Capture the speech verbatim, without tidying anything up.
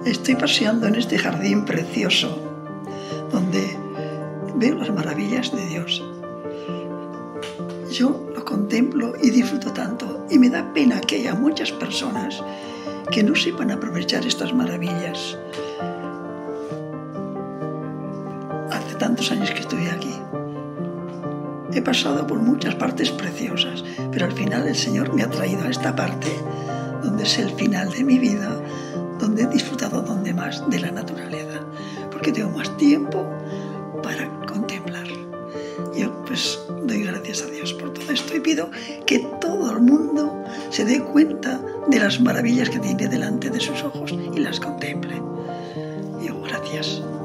Estoy paseando en este jardín precioso, donde veo las maravillas de Dios. Yo lo contemplo y disfruto tanto, y me da pena que haya muchas personas que no sepan aprovechar estas maravillas. Hace tantos años que estoy aquí. He pasado por muchas partes preciosas, pero al final el Señor me ha traído a esta parte, donde es el final de mi vida, donde he disfrutado donde más de la naturaleza, porque tengo más tiempo para contemplar. Yo pues doy gracias a Dios por todo esto y pido que todo el mundo se dé cuenta de las maravillas que tiene delante de sus ojos y las contemple. Digo, gracias.